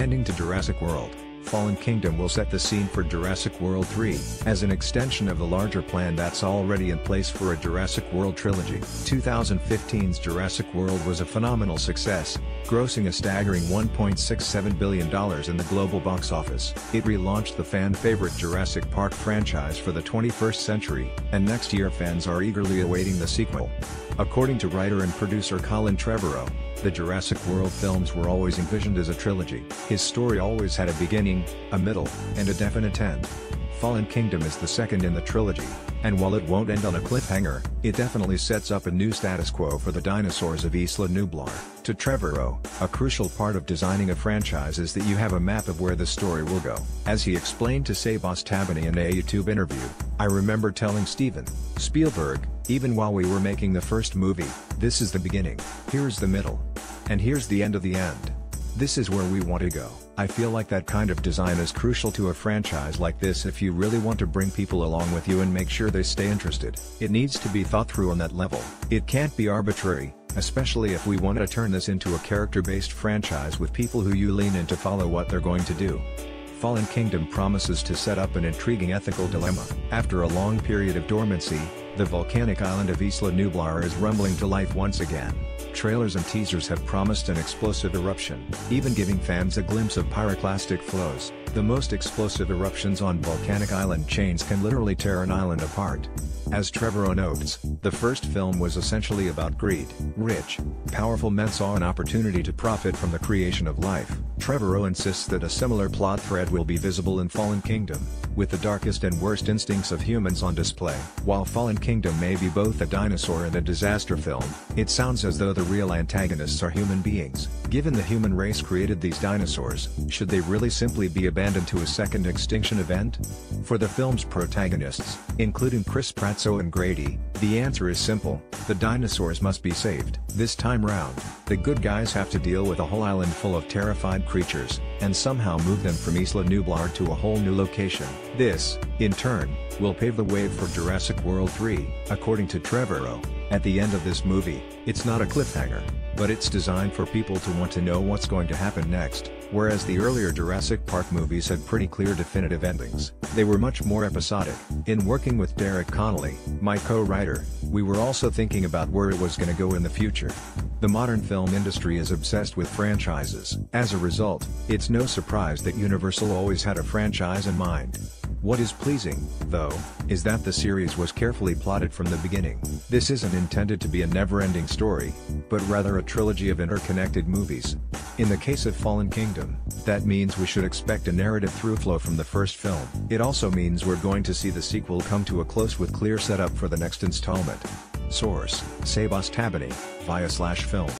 ending to Jurassic World, Fallen Kingdom will set the scene for Jurassic World 3, as an extension of the larger plan that's already in place for a Jurassic World trilogy. 2015's Jurassic World was a phenomenal success, grossing a staggering $1.67 billion in the global box office. It relaunched the fan-favorite Jurassic Park franchise for the 21st century, and next year fans are eagerly awaiting the sequel. According to writer and producer Colin Trevorrow, the Jurassic World films were always envisioned as a trilogy. His story always had a beginning, a middle, and a definite end. Fallen Kingdom is the second in the trilogy, and while it won't end on a cliffhanger, it definitely sets up a new status quo for the dinosaurs of Isla Nublar. To Trevorrow, a crucial part of designing a franchise is that you have a map of where the story will go. As he explained to Sebastopany in a YouTube interview, "I remember telling Steven Spielberg, even while we were making the first movie, this is the beginning, here's the middle, and here's the end of the end. This is where we want to go." I feel like that kind of design is crucial to a franchise like this if you really want to bring people along with you and make sure they stay interested. It needs to be thought through on that level. It can't be arbitrary, especially if we want to turn this into a character-based franchise with people who you lean in to follow what they're going to do. Fallen Kingdom promises to set up an intriguing ethical dilemma. After a long period of dormancy, the volcanic island of Isla Nublar is rumbling to life once again. Trailers and teasers have promised an explosive eruption, even giving fans a glimpse of pyroclastic flows. The most explosive eruptions on volcanic island chains can literally tear an island apart. As Trevorrow notes, the first film was essentially about greed. Rich, powerful men saw an opportunity to profit from the creation of life. Trevorrow insists that a similar plot thread will be visible in Fallen Kingdom, with the darkest and worst instincts of humans on display. While Fallen Kingdom may be both a dinosaur and a disaster film, it sounds as though the real antagonists are human beings. Given the human race created these dinosaurs, should they really simply be abandoned to a second extinction event? For the film's protagonists, including Chris Pratt and Owen Grady, the answer is simple: the dinosaurs must be saved. This time round, the good guys have to deal with a whole island full of terrified creatures, and somehow move them from Isla Nublar to a whole new location. This, in turn, will pave the way for Jurassic World 3, according to Trevorrow. At the end of this movie, it's not a cliffhanger, but it's designed for people to want to know what's going to happen next, whereas the earlier Jurassic Park movies had pretty clear definitive endings. They were much more episodic. In working with Derek Connolly, my co-writer, we were also thinking about where it was going to go in the future. The modern film industry is obsessed with franchises. As a result, it's no surprise that Universal always had a franchise in mind. What is pleasing, though, is that the series was carefully plotted from the beginning. This isn't intended to be a never-ending story, but rather a trilogy of interconnected movies. In the case of Fallen Kingdom, that means we should expect a narrative throughflow from the first film. It also means we're going to see the sequel come to a close with clear setup for the next installment. Source: Sebastopany, via/film.